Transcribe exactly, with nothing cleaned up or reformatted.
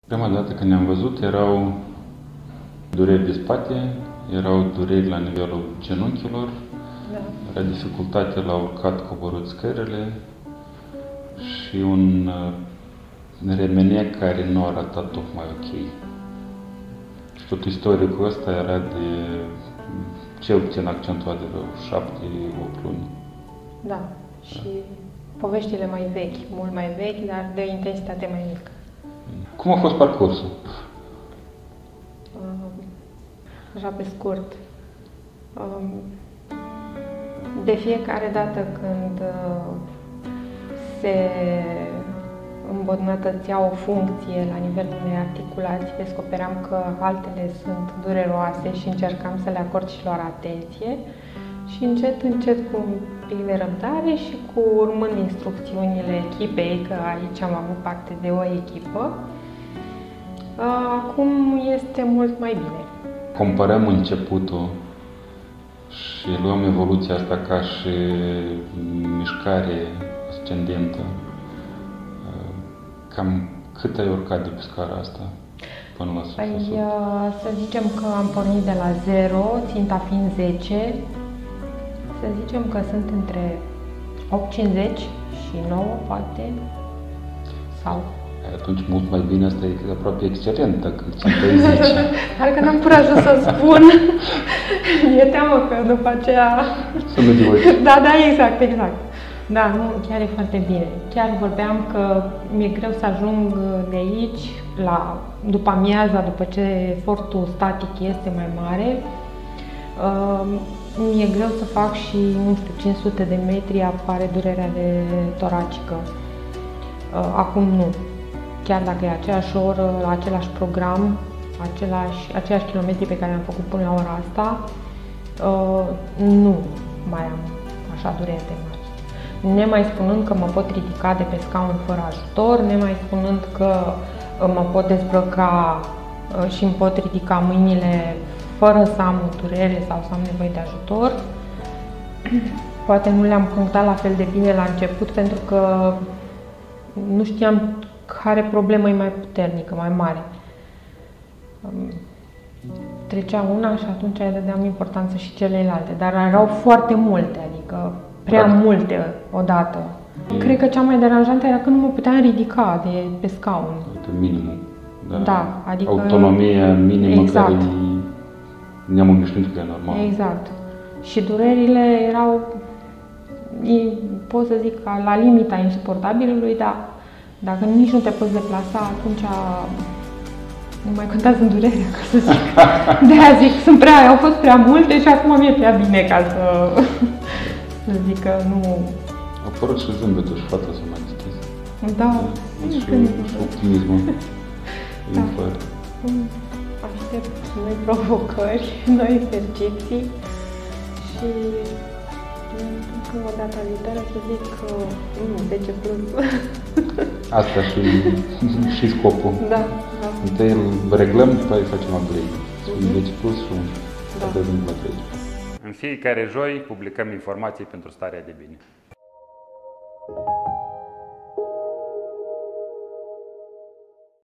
Prima dată când ne-am văzut erau dureri de spate, erau dureri la nivelul genunchilor, Da. era dificultate la urcat, coborât scările și un remenec care nu arăta tocmai ok. Și tot istoricul ăsta era de cel puțin accentuat de vreo șapte opt luni. Da. Și poveștile mai vechi, mult mai vechi, dar de intensitate mai mică. Cum a fost parcursul? Așa pe scurt. De fiecare dată când se îmbunătățea o funcție la nivelul unei articulații, descopeream că altele sunt dureroase și încercam să le acord și lor atenție. Și încet, încet, cu un pic de răbdare și cu urmând instrucțiunile echipei, că aici am avut parte de o echipă, acum este mult mai bine. Comparăm începutul și luăm evoluția asta ca și mișcare ascendentă. Cam cât ai urcat de pe scara asta până la sus? Păi, să zicem că am pornit de la zero, ținta fiind zece. Să zicem că sunt între opt cincizeci și nouă, poate, sau... Atunci mult mai bine, asta e aproape excelent, dacă ținta e zece. Dar că n-am curajul să spun. Mi-e teamă că după aceea... Să nu divorți. Da, da, exact, exact. Da, nu, chiar e foarte bine. Chiar vorbeam că mi-e greu să ajung de aici, la, după amiaza, după ce efortul static este mai mare. Uh, mi-e greu să fac și, nu știu, cinci sute de metri, apare durerea de toracică. Uh, acum nu. Chiar dacă e aceeași oră, același program, același, aceiași kilometri pe care am făcut până la ora asta, uh, nu mai am așa dureri de mari. Nemai spunând că mă pot ridica de pe scaun fără ajutor, nemai spunând că uh, mă pot dezbrăca uh, și îmi pot ridica mâinile fără să am o durere sau să am nevoie de ajutor. Poate nu le-am punctat la fel de bine la început pentru că nu știam care problemă e mai puternică, mai mare. Trecea una și atunci îi dădeam importanță și celelalte, dar erau foarte multe, adică prea Practic. multe odată. Mm. Cred că cea mai deranjantă era că nu mă puteam ridica de pe scaun. Minimum. Da, da, adică... Autonomia minimă, exact. Care ne-am obișnuit că e normal. Exact. Și durerile erau, pot să zic, la limita insuportabilului, dar dacă nici nu te poți deplasa, atunci nu mai contează în durerea, ca să zic. De-aia zic, sunt prea, au fost prea multe și acum mi-e prea bine ca să, să zic că nu... A apărut și zâmbetul și fața s-a mai deschis. Da. Și, și optimismul. Da. Fără. Aștept noi provocări, noi exerciții și încă o dată viitoare să zic că nu, zece plus. Asta și, și scopul. Da, da. Întâi îl reglăm, după aia facem upgrade. Mm-hmm. zece plus și unu. Da. La În fiecare joi publicăm informații pentru starea de bine.